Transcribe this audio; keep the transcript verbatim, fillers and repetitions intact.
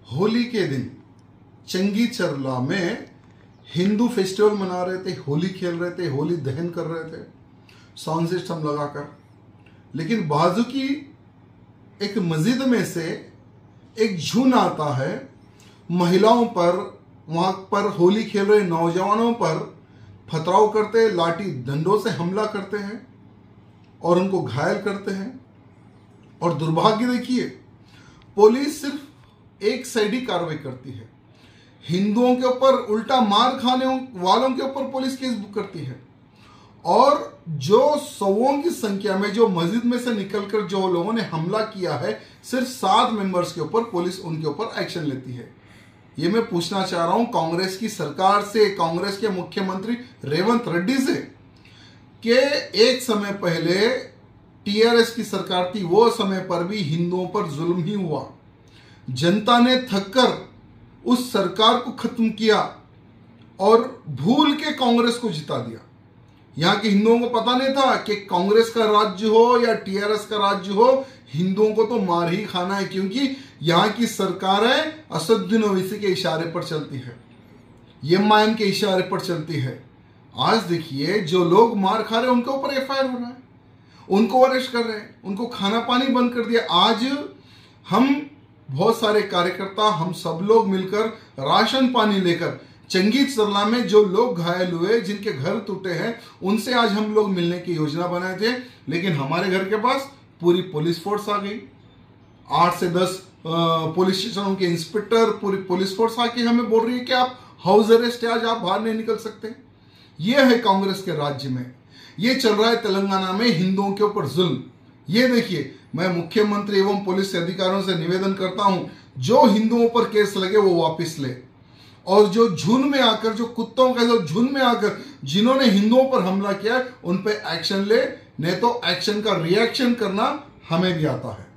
होली के दिन चंगी चरला में हिंदू फेस्टिवल मना रहे थे, होली खेल रहे थे, होली दहन कर रहे थे साउंड सिस्टम लगाकर। लेकिन बाजू की एक मस्जिद में से एक झुंड आता है, महिलाओं पर, वहां पर होली खेल रहे नौजवानों पर पथराव करते, लाठी डंडों से हमला करते हैं और उनको घायल करते हैं। और दुर्भाग्य देखिए, पुलिस सिर्फ एक साइडी कार्रवाई करती है, हिंदुओं के ऊपर उल्टा मार खाने वालों के ऊपर पुलिस केस बुक करती है। और जो सौों की संख्या में जो मस्जिद में से निकलकर जो लोगों ने हमला किया है, सिर्फ सात मेंबर्स के ऊपर पुलिस उनके ऊपर एक्शन लेती है। ये मैं पूछना चाह रहा हूं कांग्रेस की सरकार से, कांग्रेस के मुख्यमंत्री रेवंत रेड्डी से, कि एक समय पहले टीआरएस की सरकार थी, वो समय पर भी हिंदुओं पर जुल्म ही हुआ। जनता ने थककर उस सरकार को खत्म किया और भूल के कांग्रेस को जिता दिया। यहां के हिंदुओं को पता नहीं था कि कांग्रेस का राज्य हो या टीआरएस का राज्य हो, हिंदुओं को तो मार ही खाना है, क्योंकि यहां की सरकारें असदुद्दीन ओवैसी के इशारे पर चलती है, एमआईएम के इशारे पर चलती है। आज देखिए, जो लोग मार खा रहे हैं उनके ऊपर एफ आई आर हो रहा है, उनको अरेस्ट कर रहे हैं, उनको खाना पानी बंद कर दिया। आज हम बहुत सारे कार्यकर्ता, हम सब लोग मिलकर राशन पानी लेकर चंगी चरला में जो लोग घायल हुए, जिनके घर टूटे हैं, उनसे आज हम लोग मिलने की योजना बनाए थे। लेकिन हमारे घर के पास पूरी पुलिस फोर्स आ गई, आठ से दस पुलिस स्टेशनों के इंस्पेक्टर, पूरी पुलिस फोर्स आके हमें बोल रही है कि आप हाउस अरेस्ट है, आज आप बाहर नहीं निकल सकते। ये है कांग्रेस के राज्य में, ये चल रहा है तेलंगाना में हिंदुओं के ऊपर जुल्म। ये देखिए, मैं मुख्यमंत्री एवं पुलिस अधिकारियों से निवेदन करता हूं, जो हिंदुओं पर केस लगे वो वापस ले, और जो झुंड में आकर, जो कुत्तों के जो झुंड में आकर जिन्होंने हिंदुओं पर हमला किया, उन पे एक्शन ले, नहीं तो एक्शन का रिएक्शन करना हमें भी आता है।